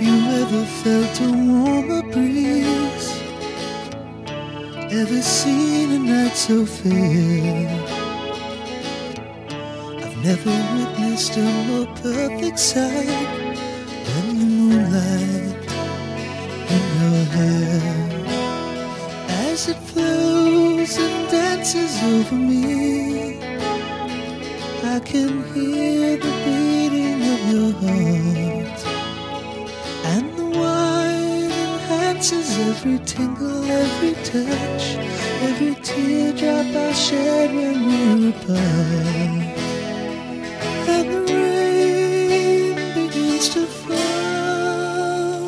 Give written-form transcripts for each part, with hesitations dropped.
you ever felt a warmer breeze, ever seen a night so fair? I've never witnessed a more perfect sight than the moonlight in your hair. As it flows and dances over me, I can hear the beating of your heart, and the wine enhances every tingle, every touch, every teardrop I shed when we're apart. And the rain begins to fall.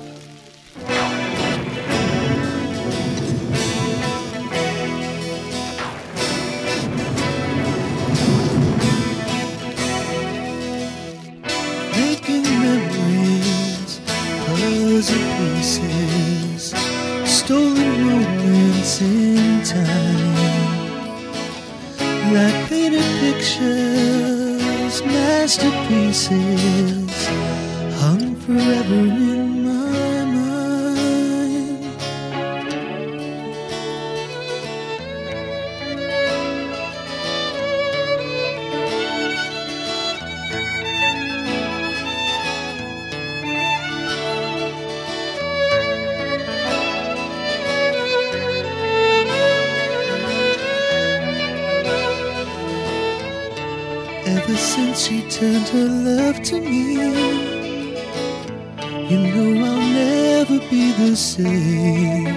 Making memories, puzzle pieces, stolen moments in time, like painted pictures, masterpieces, hung forever in my mind. Ever since she turned her love to me, you know I'll never be the same.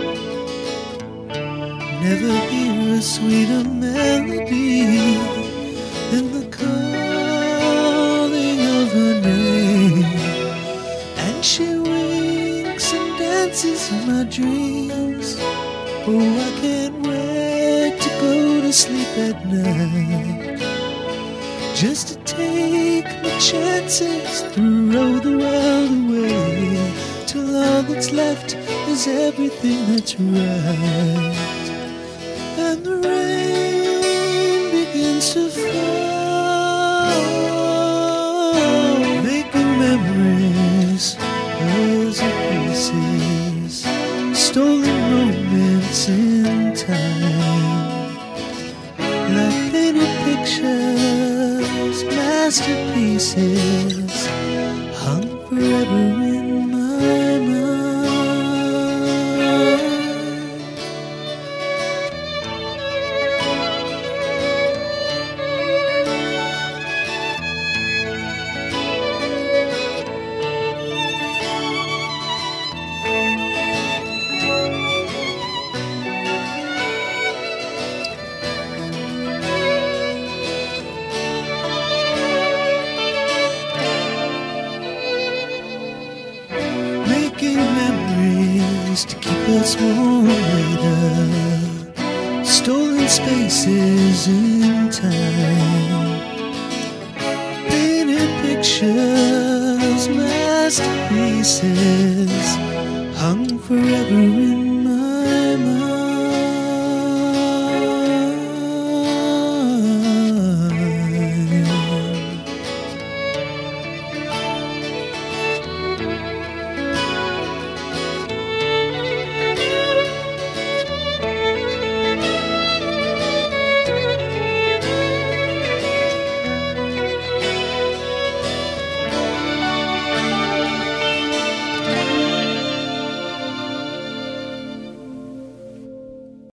Never hear a sweeter melody than the calling of her name. And she winks and dances in my dreams. Oh, I can't wait to go to sleep at night, just to take my chances, throw the world away, till all that's left is everything that's right. And the rain begins to fall, making memories, puzzle pieces, stolen moments in time, like painted pictures, masterpieces, hung forever in my mind. To keep us warm later, stolen spaces in time, painted pictures, masterpieces, hung forever in my